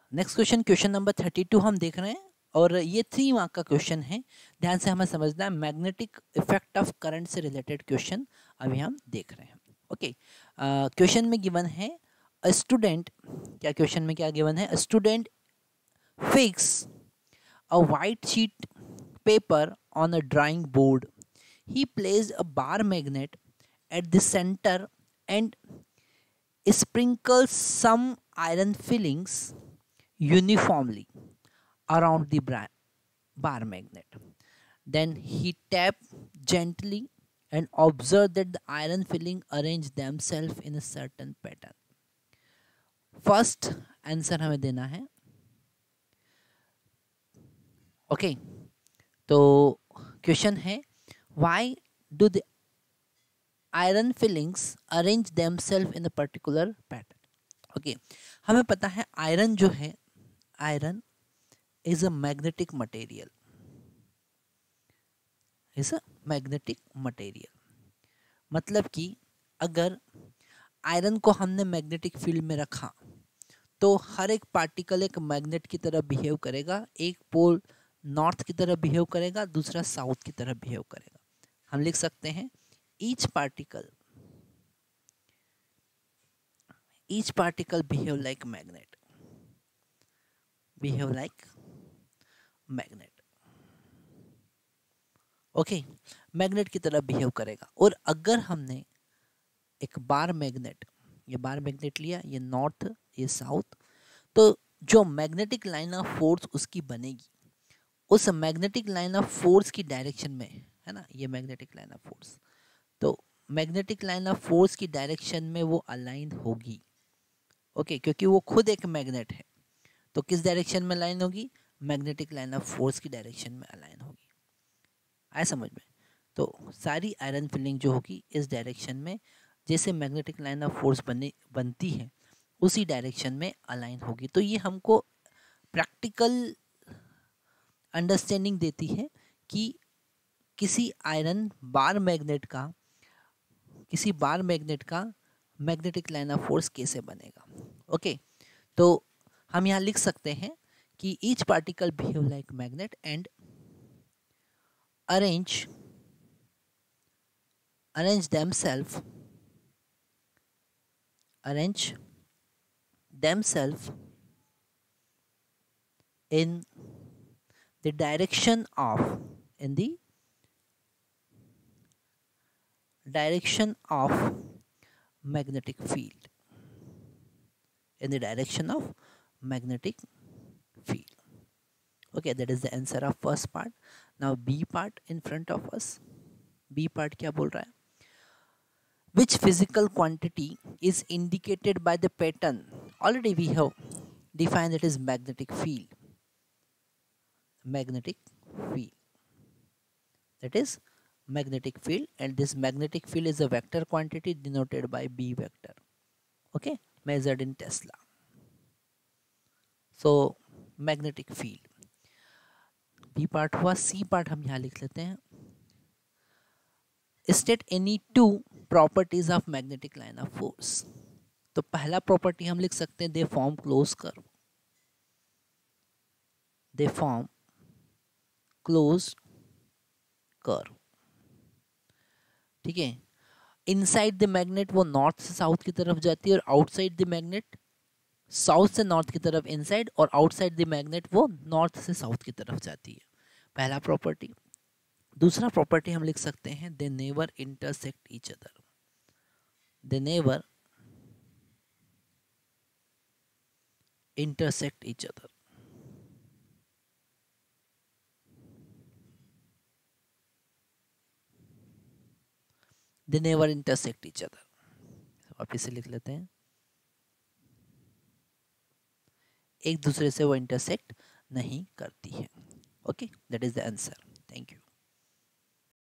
Next question, question number 32 हम देख रहे हैं और ये 3 मार्क का क्वेश्चन है। ध्यान से हमें समझना है, मैग्नेटिक इफेक्ट ऑफ करंट से रिलेटेड क्वेश्चन अभी हम देख रहे हैं। ओके, क्वेश्चन में गिवन है अ स्टूडेंट, क्या क्वेश्चन में क्या गिवन है, a student fix a white sheet paper on a drawing board. He placed a bar magnet at the center and sprinkles some iron fillings uniformly around the bar magnet. Then he tapped gently and observed that the iron filling arranged themselves in a certain pattern. First answer हमें देना है। Okay, तो question है why do the iron filings arrange themselves in a particular pattern. Okay, हमें पता है iron जो है, iron is a magnetic material, is a magnetic material. मतलब कि अगर आयरन को हमने मैग्नेटिक फील्ड में रखा तो हर एक पार्टिकल एक मैग्नेट की तरह बिहेव करेगा। एक पोल नॉर्थ की तरह बिहेव करेगा, दूसरा साउथ की तरह बिहेव करेगा। हम लिख सकते हैं each particle behave like magnet, behave like magnet. Okay, magnet की तरह बिहेव करेगा। और अगर हमने एक बार मैग्नेट, ये बार मैग्नेट लिया, ये नॉर्थ ये साउथ, तो जो मैग्नेटिक लाइन ऑफ फोर्स उसकी बनेगी, उस मैग्नेटिक लाइन ऑफ फोर्स की डायरेक्शन में, है ना, ये मैग्नेटिक लाइन ऑफ फोर्स, तो मैग्नेटिक लाइन ऑफ फोर्स की डायरेक्शन में वो अलाइन होगी। ओके, क्योंकि वो खुद एक मैग्नेट है, तो किस डायरेक्शन में लाइन होगी, मैग्नेटिक लाइन ऑफ फोर्स की डायरेक्शन में अलाइन होगी। आया समझ में? तो सारी आयरन फिलिंग जो होगी इस डायरेक्शन में, जैसे मैग्नेटिक लाइन ऑफ फोर्स बनती है उसी डायरेक्शन में अलाइन होगी। तो ये हमको प्रैक्टिकल अंडरस्टैंडिंग देती है कि किसी आयरन बार मैग्नेट का, किसी बार मैग्नेट का मैग्नेटिक लाइन ऑफ फोर्स कैसे बनेगा। ओके, तो हम यहाँ लिख सकते हैं कि each particle behave like magnet and arrange themselves, arrange themselves in the direction of, in the direction of magnetic field, in the direction of magnetic field. Okay, that is the answer of first part. Now B part in front of us. B part क्या बोल रहा है? Which physical quantity is indicated by the pattern? Already we have defined it as magnetic field. Magnetic field. That is magnetic field, and this magnetic field is a vector quantity denoted by B vector. Okay, measured in Tesla. So magnetic field. B part हुआ, C part हम यहाँ लिख लेते हैं। State any two properties of magnetic line of force. तो पहला property हम लिख सकते हैं, they form close curve, they form close curve. ठीक है, इनसाइड द मैग्नेट वो नॉर्थ से साउथ की तरफ जाती है, और आउटसाइड द मैग्नेट साउथ से नॉर्थ की तरफ इनसाइड, और आउटसाइड द मैग्नेट वो नॉर्थ से साउथ की तरफ जाती है। पहला प्रॉपर्टी। दूसरा प्रॉपर्टी हम लिख सकते हैं, they never intersect each other, they never intersect each other. They never intersect each other. वापिस से लिख लेते हैं, एक दूसरे से वो इंटरसेक्ट नहीं करती है। Okay, that is the answer. Thank you.